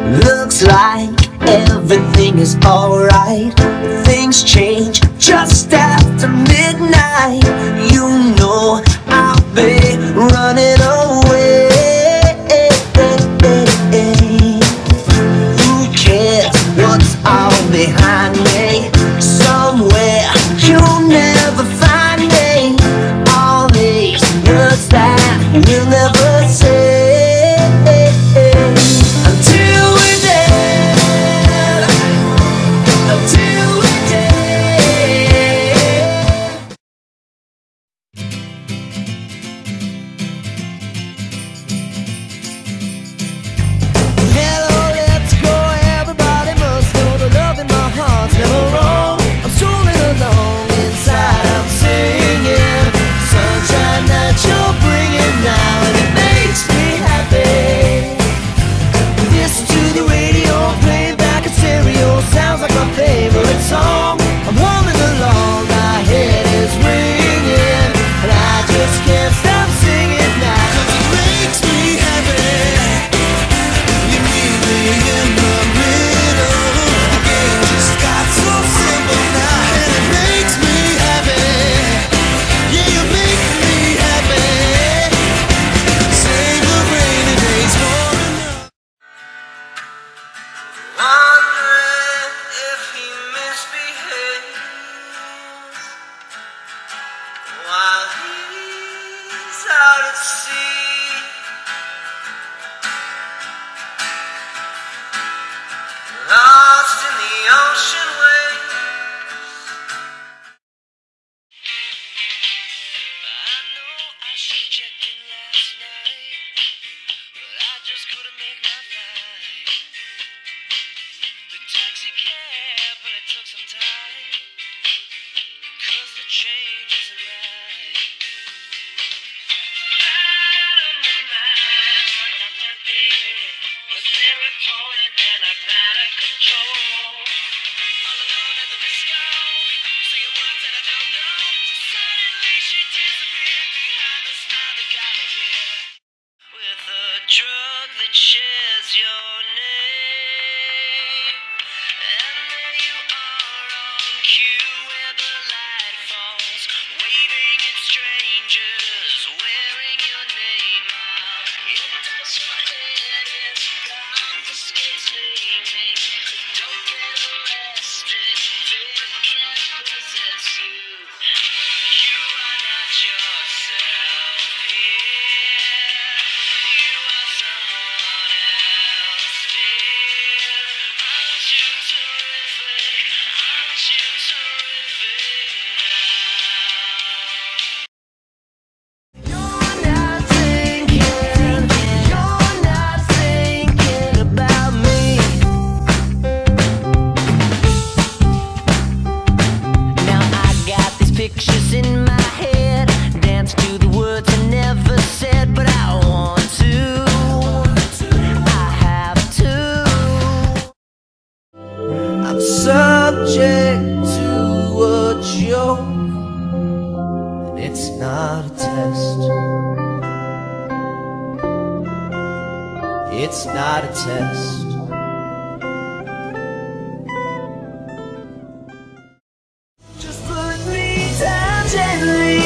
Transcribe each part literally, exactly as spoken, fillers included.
Looks like everything is alright. Things change just after midnight. You know I'll be running away. Who cares what's all behind me? Somewhere you'll never find me. All these words that you'll never say. Lost in the ocean waves. I know I should have checked in last night, but I just couldn't make my flight. The taxi cab, but it took some time, cause the change isn't right. Out of my mind, when I'm empty, with serotonin and I'm out of control. All alone at the disco, saying words that I don't know. Suddenly she disappeared behind the smile that got me here. With a drug that shares your name. And there you are on cue where the light falls, waving at strangers, wearing your name out. It does your head in, confiscates me. Don't get arrested, fear can't possess you. You are not yourself here. You are someone else, dear. Aren't you terrific? Aren't you terrific now? You're not thinking, you're not thinking about me. Now I got these pictures in my head, dance to the words I never said, but I want to, I have to. I'm subject to a joke, and it's not a test. It's not a test. Just put me down gently.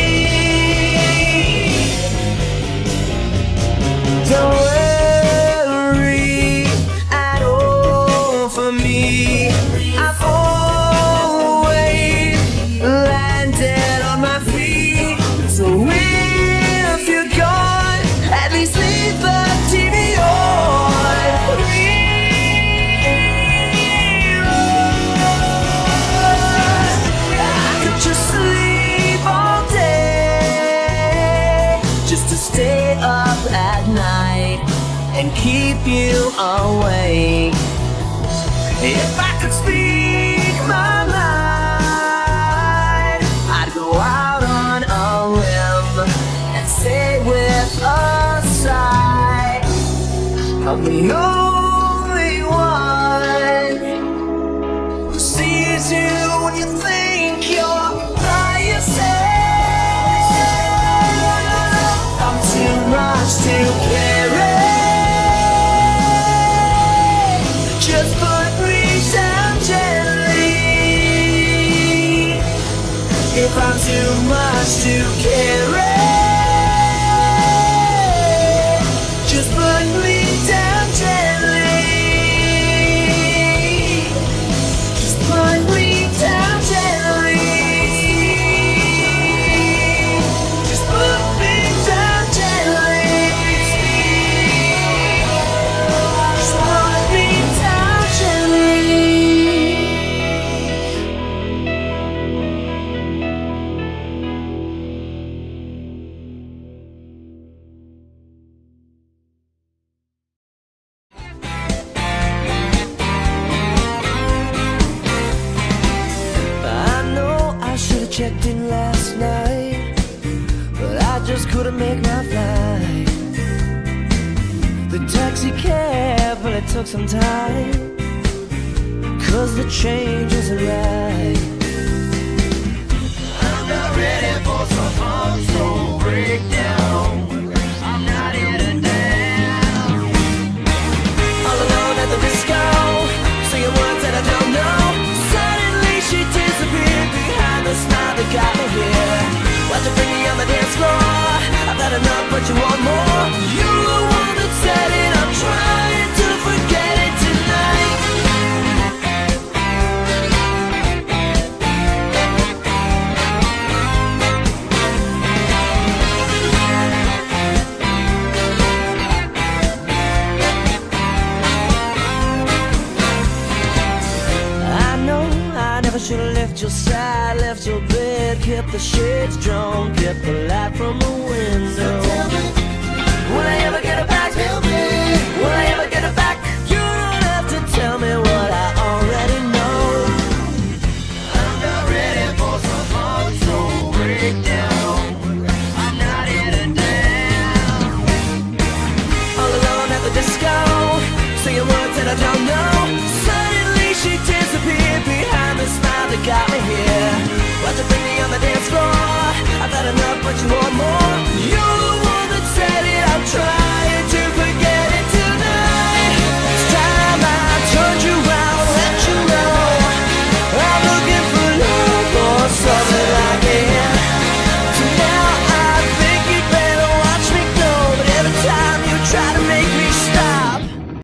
Don't worry at all for me. I've always landed on my feet. So if you're gone, at least leave the T V on. I could just sleep all day, just to stay up at night and keep you awake. If I could speak my mind, I'd go out on a limb and say with a sigh, I'm the only one who sees you when you think you're by yourself. I'm too much to carry. much to carry. Just put me down gently. Just put me down gently. Just put me down gently. Just put me down gently. Checked in last night, but I just couldn't make my flight. The taxi cab, well, it took some time, cause the change isn't right. I'm not ready for some control breakdown. I'm not here to dance. All alone at the disco, singing words that I don't know. Suddenly she disappeared behind the smile that got me here. Why'd you bring me on the dance floor? I've had enough, but you want more. You're the one that said it. I'm trying to forget it tonight. I know I never should have left your side, left your bed, kept the shades drawn, kept the